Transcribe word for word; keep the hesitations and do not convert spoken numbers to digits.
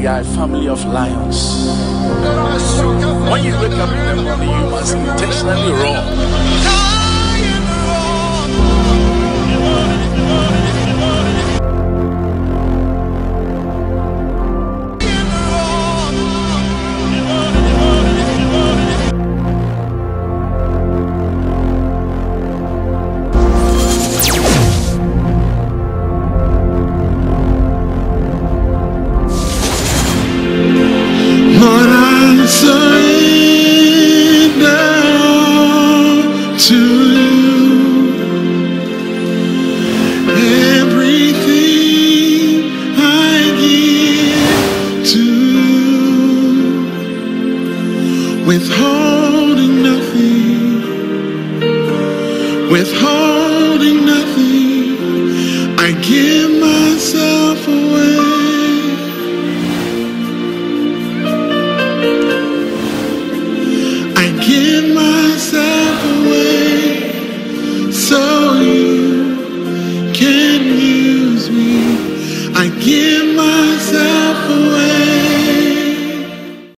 We are a family of lions. When you wake up in the morning, you must intentionally roar. Withholding nothing, withholding nothing, I give myself away. I give myself away so you can use me. I give